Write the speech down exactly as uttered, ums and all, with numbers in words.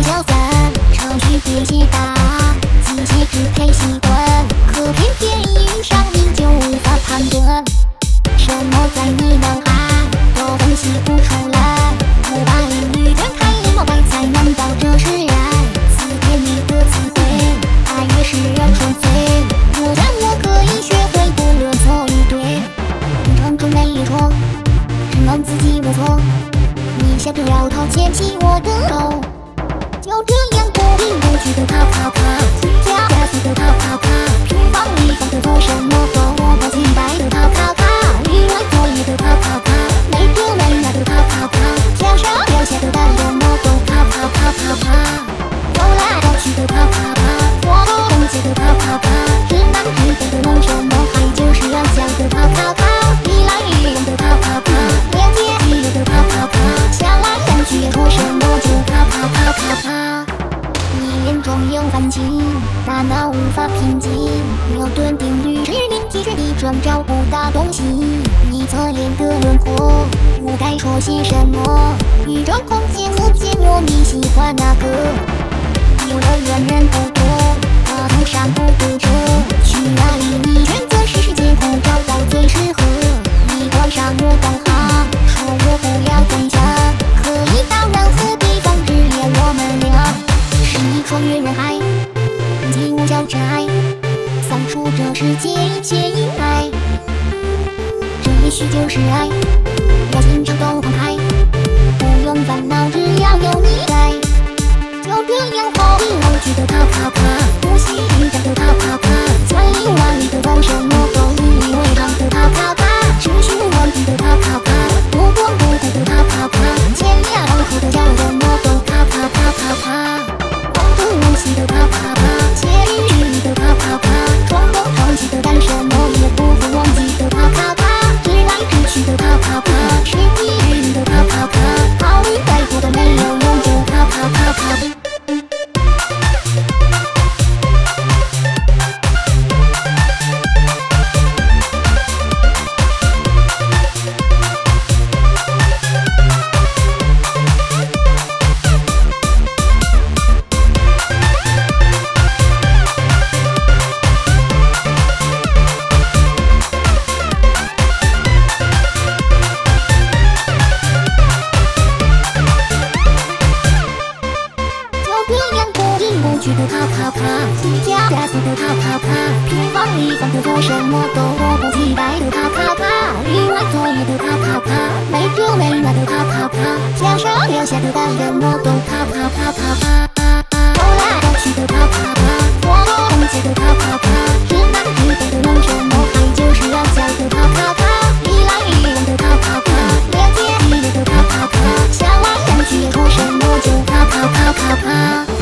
消散，程序别写大，机器只配习惯，可偏偏一遇上你就无法判断，什么在你脑海都分析不出来，我把英语全开一毛白菜，难道这是爱？词典里的词汇，爱越是让纯粹，我想我可以学会不论错与对，人生中没错，只能自己摸索，你笑着摇头牵起我的手，就这样不疾不徐的跑跑跑，心跳加速的跑跑跑，平放一放的做什么都我不期待的跑跑跑，意外作业的跑跑跑，没遮没拦的跑跑跑，想上掉下的单什么都跑跑跑跑跑，走来走去的跑跑跑，活动动接的跑跑跑，直男直北的弄什么还就是要讲的跑跑跑，一来一往的跑跑跑，连接一流的跑跑跑，想来想去也说什么就跑跑跑跑跑。你眼中有繁星，大脑无法平静，牛顿定律致命题决地转找不到东西，你侧脸的轮廓，我该说些什么？宇宙空间和间我你喜欢哪个？游乐园人不多，大路上不堵车，去哪里你选择是世界不找到最适合，你关上我导航，说我不要再想，可以到任何地方只要我们俩，是你穿越人海，进无交织爱，散出这世界一切阴霾，这也许就是爱，我心上都放开，不用烦恼，只要有你在，就这样毫无畏惧的跑跑跑，不惜一战的跑跑跑，千里万里的走什么都以为常的跑跑跑，持续顽皮的跑跑跑，不管不顾的跑跑跑，前仰后合的叫什么都跑跑跑跑跑，光中无息的跑跑跑，写于日里的跑跑跑，冲动冲击的干什么也不会忘记的跑跑跑，直来直去的跑跑跑，是一日里的跑跑跑，考虑再多都没有用就跑跑跑跑。去的跑跑跑，心跳加速的跑跑跑，平放一放的做什么都迫不及待的跑跑跑，意外作业的跑跑跑，没遮没拦的跑跑跑，想上掉下的单什么都跑跑跑跑跑，走来走去的跑跑跑，活动动接的跑跑跑，直男直北的弄什么还就是要讲的跑跑跑，一来一往的跑跑跑，连接一流的跑跑跑，想来想去也说什么就跑跑跑跑跑。